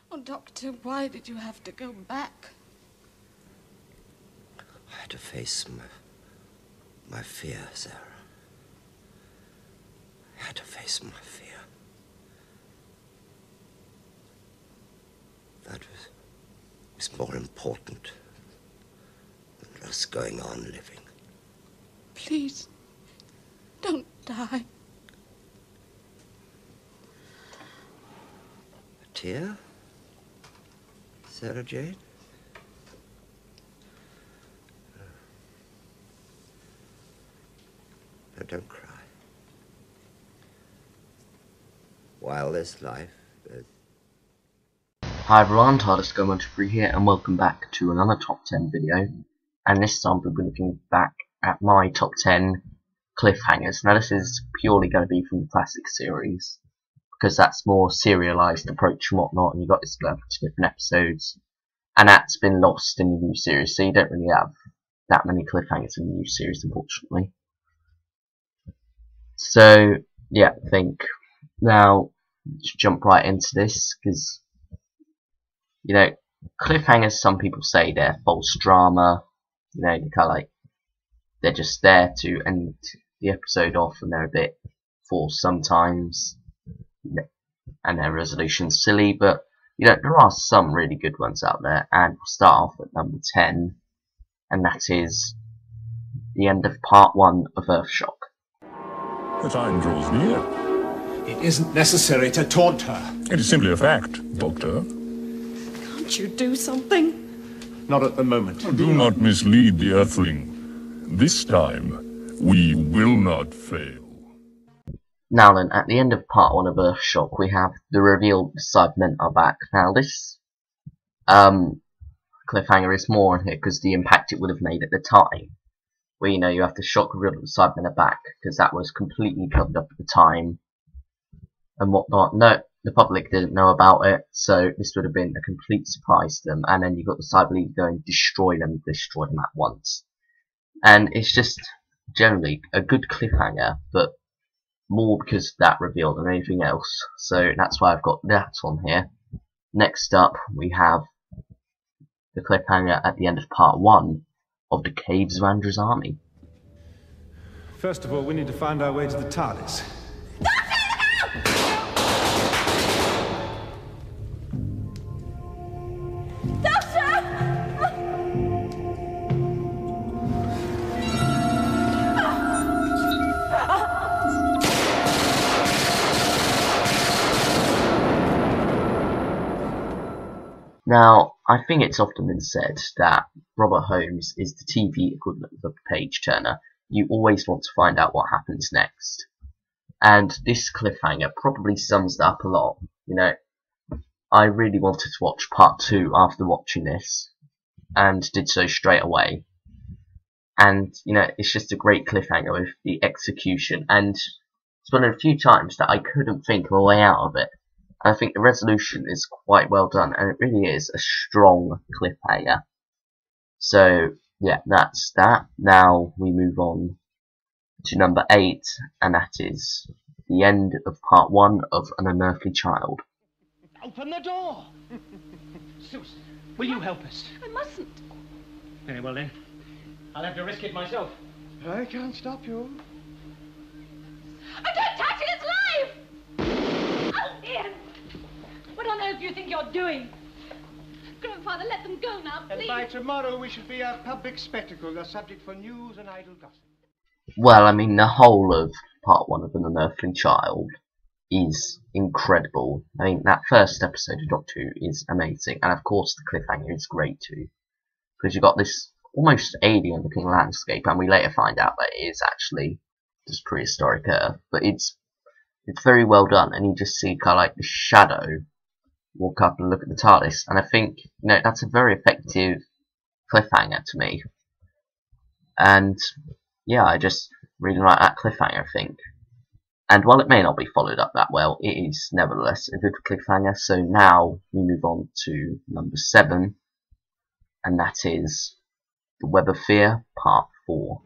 Oh, Doctor, why did you have to go back? I had to face my fear, Sarah. I had to face my fear. That was more important than just going on living. Please, don't die. A tear? Sarah Jane? No, don't cry. While there's life, there's... Hi everyone, TARDIS here, and welcome back to another top 10 video. And this time we'll be looking back at my top 10 cliffhangers. Now this is purely going to be from the classic series, because that's more serialized approach and whatnot, and you've got this different episodes, and that's been lost in the new series, so you don't really have that many cliffhangers in the new series, unfortunately. So yeah, I think now let's jump right into this, because you know, cliffhangers, some people say they're false drama, you know, they kind of like, they're just there to end the episode off, and they're a bit forced sometimes, and their resolution's silly, but, you know, there are some really good ones out there, and we'll start off at number 10, and that is the end of part 1 of Earthshock. The time draws near. It isn't necessary to taunt her. It is simply a fact, Doctor. Can't you do something? Not at the moment. Do not mislead the Earthling. This time, we will not fail. Now then, at the end of part 1 of Earthshock, we have the reveal the Cybermen are back. Now this cliffhanger is more on here because the impact it would have made at the time. Where, you know, you have the shock reveal that the Cybermen are back, because that was completely covered up at the time and whatnot. No, the public didn't know about it, so this would have been a complete surprise to them. And then you got the Cyber League going, destroy them at once. And it's just generally a good cliffhanger, but more because of that reveal than anything else. So that's why I've got that on here. Next up, we have the cliffhanger at the end of part 1 of the Caves of Andra's Army. First of all, we need to find our way to the TARDIS. Now, I think it's often been said that Robert Holmes is the TV equivalent of a page turner. You always want to find out what happens next. And this cliffhanger probably sums that up a lot. You know, I really wanted to watch part 2 after watching this, and did so straight away. And, you know, it's just a great cliffhanger with the execution, and it's one of the few times that I couldn't think of a way out of it. I think the resolution is quite well done, and it really is a strong cliffhanger. So, yeah, that's that. Now we move on to number 8, and that is the end of part 1 of An Unearthly Child. Open the door! Susan, will you help us? I mustn't. Very well then. I'll have to risk it myself. I can't stop you. I don't touch it, it's live! Oh, Ian! What on earth do you think you're doing? Grandfather, let them go now, please. And by tomorrow we should be a public spectacle, a subject for news and idle gossip. Well, I mean, the whole of part 1 of An Unearthly Child is incredible. I mean, that first episode of Doctor Who is amazing, and of course the cliffhanger is great too, because you've got this almost alien-looking landscape, and we later find out that it is actually just prehistoric Earth, but it's very well done, and you just see kind of like the shadow walk up and look at the TARDIS, and I think, you know, that's a very effective cliffhanger to me. And yeah, I just really like that cliffhanger, I think. And while it may not be followed up that well, it is nevertheless a good cliffhanger. So now we move on to number 7, and that is The Web of Fear, Part 4.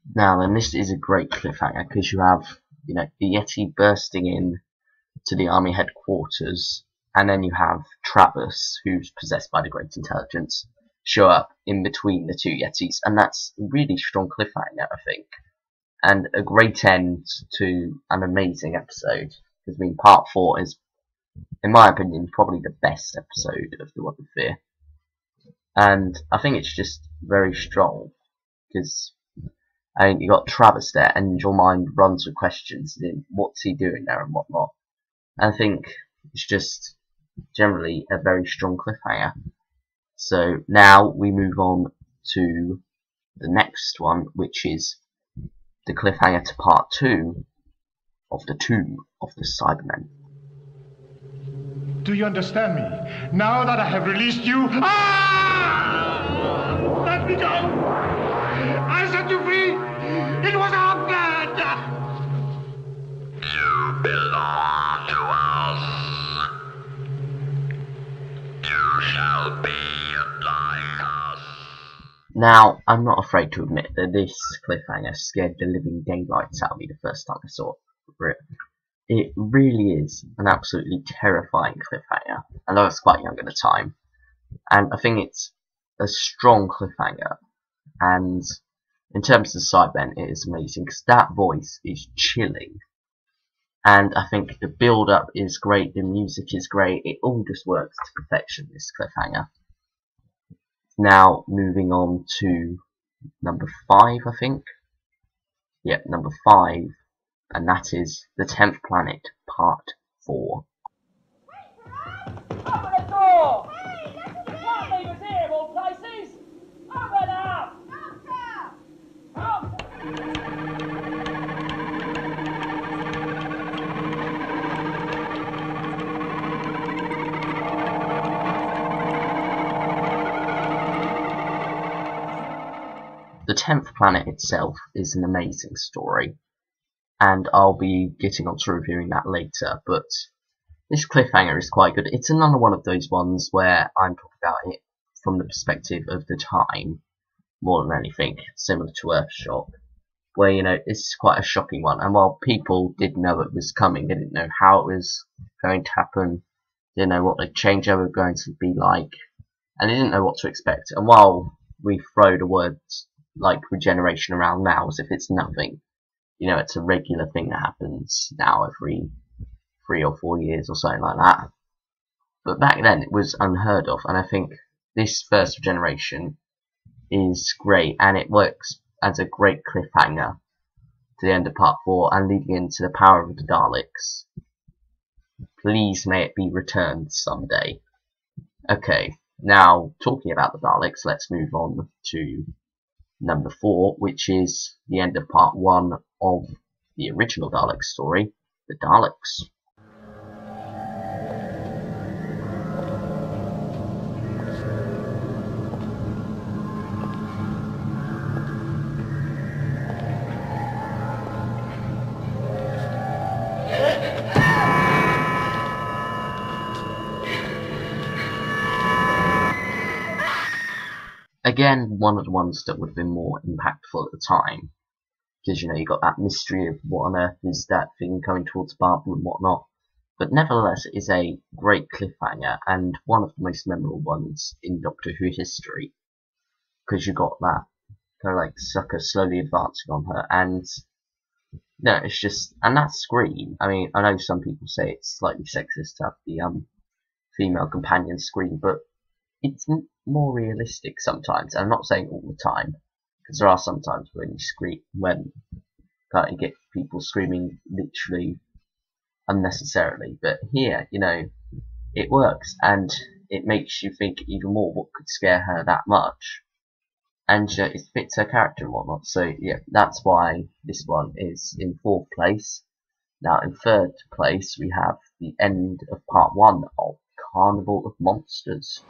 Now then, this is a great cliffhanger because you have, you know, the Yeti bursting in to the army headquarters, and then you have Travis, who's possessed by the Great Intelligence, show up in between the two Yetis, and that's a really strong cliffhanger, I think, and a great end to an amazing episode. Because I mean, part 4 is, in my opinion, probably the best episode of The Web of Fear, and I think it's just very strong because I mean, you got Travis there, and your mind runs with questions in what's he doing there and whatnot. I think it's just generally a very strong cliffhanger. So now we move on to the next one, which is the cliffhanger to part 2 of the Tomb of the Cybermen. Do you understand me? Now that I have released you... Let me go! I set you free! It was our plan! You belong to us. You shall be like us. Now, I'm not afraid to admit that this cliffhanger scared the living daylights out of me the first time I saw it. It really is an absolutely terrifying cliffhanger, and I was quite young at the time, and I think it's a strong cliffhanger, and in terms of the Cybermen, it is amazing, because that voice is chilling, and I think the build-up is great, the music is great, it all just works to perfection, this cliffhanger. Now, moving on to number 5, I think. Yep, number 5. And that is The 10th Planet, Part 4. Open the door! Hey, you can't leave us here of all places! Open up! The 10th Planet itself is an amazing story, and I'll be getting on to reviewing that later, but this cliffhanger is quite good. It's another one of those ones where I'm talking about it from the perspective of the time, more than anything, similar to Earthshock, where, you know, it's quite a shocking one, and while people did know it was coming, they didn't know how it was going to happen, they didn't know what the changeover was going to be like, and they didn't know what to expect, and while we throw the words like regeneration around now as if it's nothing, you know, it's a regular thing that happens now every 3 or 4 years or something like that. But back then it was unheard of, and I think this first regeneration is great, and it works as a great cliffhanger to the end of part 4 and leading into the power of the Daleks. Please may it be returned someday. Okay, now talking about the Daleks, let's move on to number 4, which is the end of part 1 of the original Dalek story, The Daleks. Again, one of the ones that would have been more impactful at the time, because, you know, you got that mystery of what on earth is that thing coming towards Barbara and whatnot. But nevertheless, it is a great cliffhanger and one of the most memorable ones in Doctor Who history, because you got that kind of like sucker slowly advancing on her, and no, it's just, and that scream. I mean, I know some people say it's slightly sexist to have the female companion scream, but it's more realistic sometimes. I'm not saying all the time, because there are some times when you scream, when you get people screaming literally unnecessarily. But here, you know, it works, and it makes you think even more what could scare her that much, and it fits her character and whatnot. So yeah, that's why this one is in 4th place. Now in 3rd place we have the end of part 1 of Carnival of Monsters.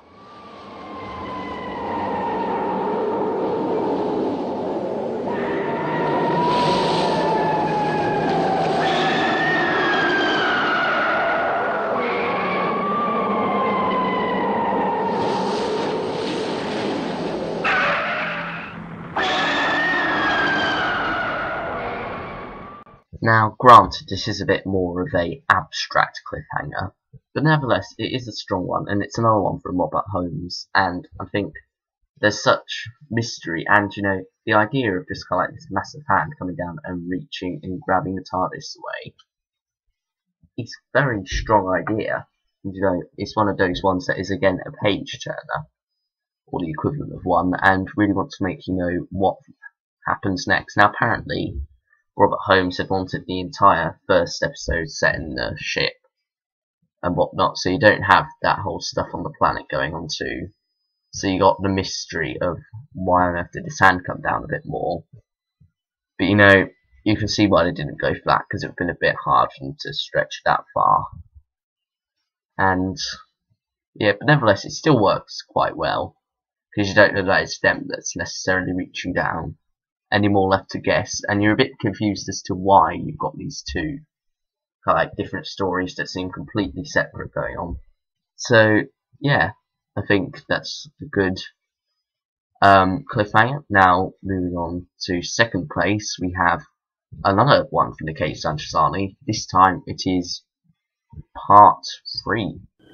Now, granted, this is a bit more of a abstract cliffhanger, but nevertheless, it is a strong one, and it's another one from Robert Holmes, and I think there's such mystery, and, you know, the idea of just kind of like this massive hand coming down and reaching and grabbing the TARDIS away, it's a very strong idea. And, you know, it's one of those ones that is, again, a page-turner, or the equivalent of one, and really wants to make you know what happens next. Now, apparently, Robert Holmes had wanted the entire first episode set in the ship and whatnot, so you don't have that whole stuff on the planet going on too. So you got the mystery of why on earth did this hand come down a bit more. But you know, you can see why they didn't go for that, because it would have been a bit hard for them to stretch that far. And yeah, but nevertheless, it still works quite well, because you don't know that it's them that's necessarily reaching down. Any more left to guess, and you're a bit confused as to why you've got these two kind of like different stories that seem completely separate going on. So yeah, I think that's a good cliffhanger. Now moving on to second place, we have another one from the Case Sanchezani. This time it is part 3.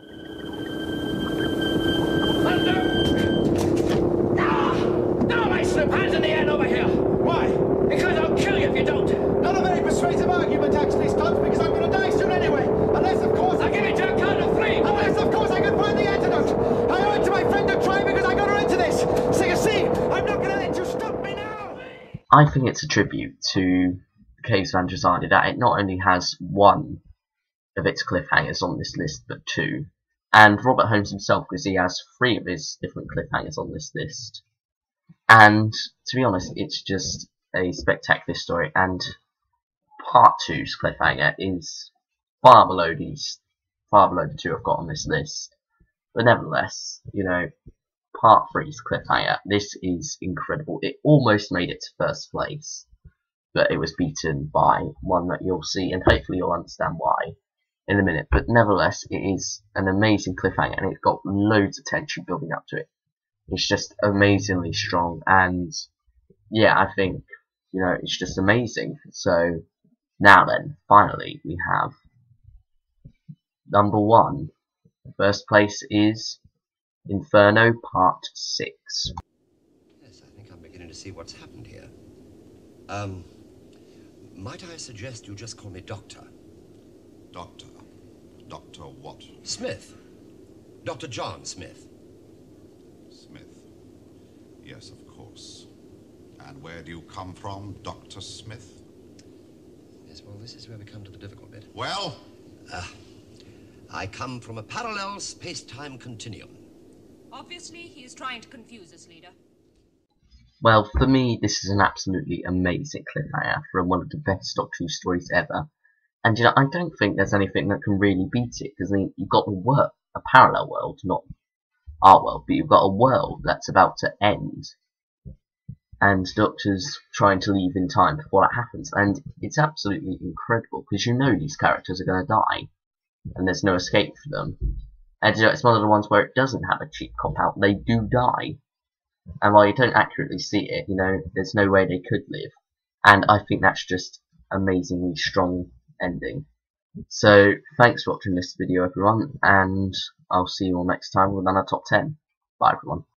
No, my slip hands in the air over here. Why? Because I'll kill you if you don't. Not a very persuasive argument, actually, Stubbs, because I'm going to die soon anyway. Unless, of course, I'll give it to a count of 3. Unless, of course, I can find the antidote. I owe it to my friend to try because I got her into this. So you see, I'm not going to let you stop me now. I think it's a tribute to Case Sanchezani that it not only has one of its cliffhangers on this list, but 2. And Robert Holmes himself, because he has 3 of his different cliffhangers on this list. And to be honest, it's just a spectacular story, and part 2's cliffhanger is far below the 2 I've got on this list. But nevertheless, you know, part 3's cliffhanger, this is incredible. It almost made it to first place, but it was beaten by one that you'll see, and hopefully you'll understand why in a minute. But nevertheless, it is an amazing cliffhanger, and it's got loads of tension building up to it. It's just amazingly strong, and yeah, I think, you know, it's just amazing. So now then, finally, we have number 1. First place is Inferno Part 6. Yes, I think I'm beginning to see what's happened here. Might I suggest you just call me Doctor? Doctor? Doctor what? Smith. Dr. John Smith. Smith. Yes, of course. And where do you come from, Dr. Smith? Yes, well, this is where we come to the difficult bit. Well? I come from a parallel space-time continuum. Obviously, he is trying to confuse us, leader. Well, for me, this is an absolutely amazing cliffhanger from one of the best Doctor Who stories ever. And, you know, I don't think there's anything that can really beat it, because, I mean, you've got a parallel world, not our world, but you've got a world that's about to end, and Doctor's trying to leave in time before that happens, and it's absolutely incredible, because you know these characters are going to die, and there's no escape for them. And, you know, it's one of the ones where it doesn't have a cheap cop-out, they do die. And while you don't accurately see it, you know, there's no way they could live. And I think that's just amazingly strong ending. So, thanks for watching this video, everyone, and I'll see you all next time with another top 10. Bye, everyone.